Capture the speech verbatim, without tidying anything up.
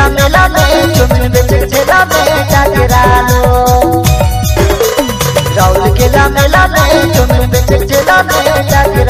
केला मेला में चुमिन बेचे ठेला में टकरा लो। राउर केला मेला में चुमिन बेचे ठेला में टकरा